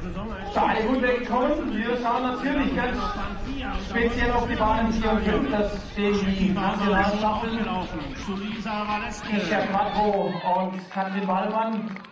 Beide gut weggekommen. Wir schauen natürlich ganz speziell auf die Bahnen 4 und 5. Das stehen die Nationalstaffeln. Christian Quattro und Katrin Wallmann.